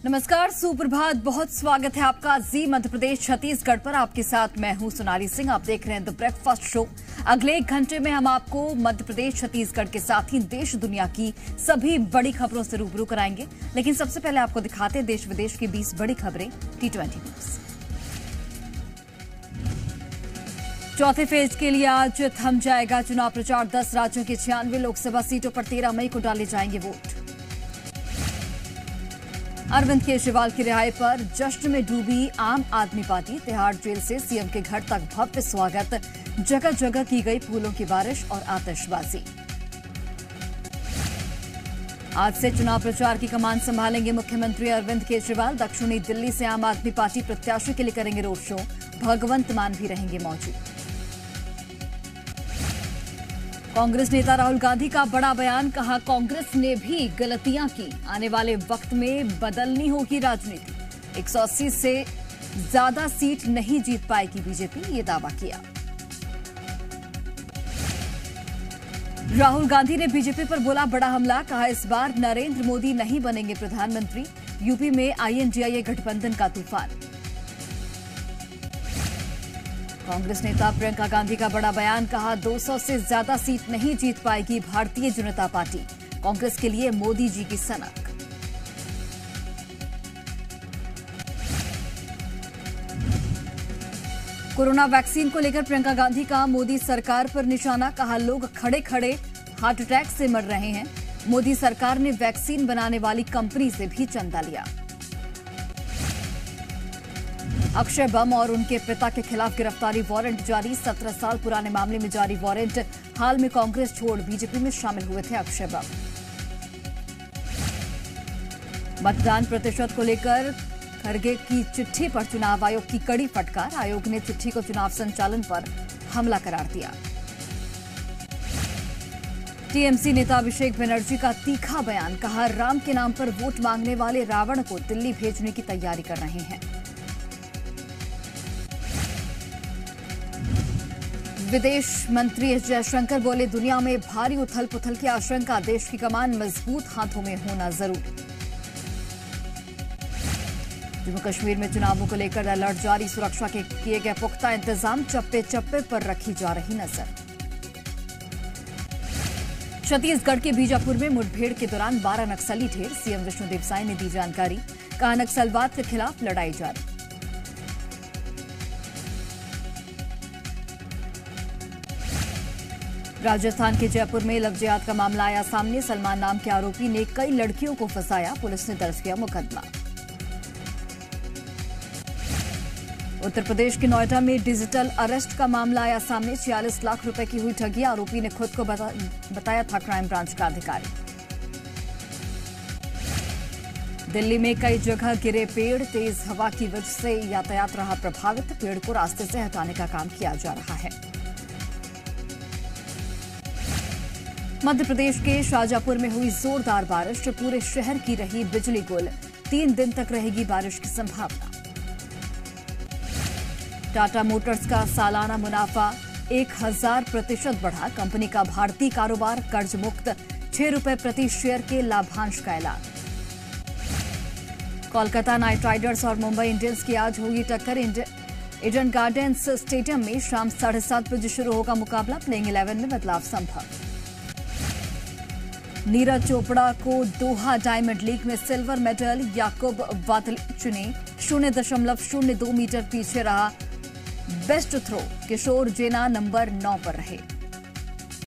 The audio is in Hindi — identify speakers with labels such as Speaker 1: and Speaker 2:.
Speaker 1: नमस्कार, सुप्रभात। बहुत स्वागत है आपका जी मध्य प्रदेश छत्तीसगढ़ पर। आपके साथ मैं हूं सोनाली सिंह। आप देख रहे हैं द ब्रेकफास्ट शो। अगले 1 घंटे में हम आपको मध्य प्रदेश छत्तीसगढ़ के साथ ही देश दुनिया की सभी बड़ी खबरों से रूबरू कराएंगे। लेकिन सबसे पहले आपको दिखाते हैं देश विदेश की 20 बड़ी खबरें T20 न्यूज। चौथे फेज के लिए आज थम जाएगा चुनाव प्रचार। 10 राज्यों की 96 लोकसभा सीटों पर 13 मई को डाले जाएंगे वोट। अरविंद केजरीवाल की रिहाई पर जश्न में डूबी आम आदमी पार्टी। तिहाड़ जेल से सीएम के घर तक भव्य स्वागत, जगह जगह की गई फूलों की बारिश और आतिशबाजी। आज से चुनाव प्रचार की कमान संभालेंगे मुख्यमंत्री अरविंद केजरीवाल। दक्षिणी दिल्ली से आम आदमी पार्टी प्रत्याशी के लिए करेंगे रोड शो। भगवंत मान भी रहेंगे मौजूद। कांग्रेस नेता राहुल गांधी का बड़ा बयान। कहा, कांग्रेस ने भी गलतियां की, आने वाले वक्त में बदलनी होगी राजनीति। 180 से ज्यादा सीट नहीं जीत पाएगी बीजेपी, ये दावा किया। राहुल गांधी ने बीजेपी पर बोला बड़ा हमला। कहा, इस बार नरेंद्र मोदी नहीं बनेंगे प्रधानमंत्री। यूपी में INDIA गठबंधन का तूफान। कांग्रेस नेता प्रियंका गांधी का बड़ा बयान। कहा, 200 से ज्यादा सीट नहीं जीत पाएगी भारतीय जनता पार्टी। कांग्रेस के लिए मोदी जी की सनक। कोरोना वैक्सीन को लेकर प्रियंका गांधी का मोदी सरकार पर निशाना। कहा, लोग खड़े खड़े हार्ट अटैक से मर रहे हैं। मोदी सरकार ने वैक्सीन बनाने वाली कंपनी से भी चंदा लिया। अक्षय बम और उनके पिता के खिलाफ गिरफ्तारी वारंट जारी। 17 साल पुराने मामले में जारी वारंट। हाल में कांग्रेस छोड़ बीजेपी में शामिल हुए थे अक्षय बम। मतदान प्रतिशत को लेकर खड़गे की चिट्ठी पर चुनाव आयोग की कड़ी फटकार। आयोग ने चिट्ठी को चुनाव संचालन पर हमला करार दिया। टीएमसी नेता अभिषेक बनर्जी का तीखा बयान। कहा, राम के नाम पर वोट मांगने वाले रावण को दिल्ली भेजने की तैयारी कर रहे हैं। विदेश मंत्री एस जयशंकर बोले, दुनिया में भारी उथल पुथल की आशंका। देश की कमान मजबूत हाथों में होना जरूरी। जम्मू कश्मीर में चुनावों को लेकर अलर्ट जारी। सुरक्षा के किए गए पुख्ता इंतजाम। चप्पे चप्पे पर रखी जा रही नजर। छत्तीसगढ़ के बीजापुर में मुठभेड़ के दौरान 12 नक्सली ढेर। सीएम विष्णुदेव साय ने दी जानकारी। कहा, नक्सलवाद के खिलाफ लड़ाई जारी। राजस्थान के जयपुर में लव जिहाद का मामला आया सामने। सलमान नाम के आरोपी ने कई लड़कियों को फंसाया। पुलिस ने दर्ज किया मुकदमा। उत्तर प्रदेश के नोएडा में डिजिटल अरेस्ट का मामला आया सामने। 46 लाख रुपए की हुई ठगी। आरोपी ने खुद को बताया था क्राइम ब्रांच का अधिकारी। दिल्ली में कई जगह गिरे पेड़। तेज हवा की वजह से यातायात रहा प्रभावित। पेड़ को रास्ते से हटाने का काम किया जा रहा है। मध्य प्रदेश के शाजापुर में हुई जोरदार बारिश। पूरे शहर की रही बिजली गुल। 3 दिन तक रहेगी बारिश की संभावना। टाटा मोटर्स का सालाना मुनाफा 1000% बढ़ा। कंपनी का भारतीय कारोबार कर्ज मुक्त। 6 रुपए प्रति शेयर के लाभांश का ऐलान। कोलकाता नाइट राइडर्स और मुंबई इंडियंस की आज होगी टक्कर। ईडन गार्डन्स स्टेडियम में शाम 7:30 बजे शुरू होगा मुकाबला। प्लेइंग 11 में बदलाव संभव। नीरज चोपड़ा को दोहा डायमंड लीग में सिल्वर मेडल। याकूब वातलिच ने 0.02 मीटर पीछे रहा। Best throw Kishore Jena number 9 पर रहे।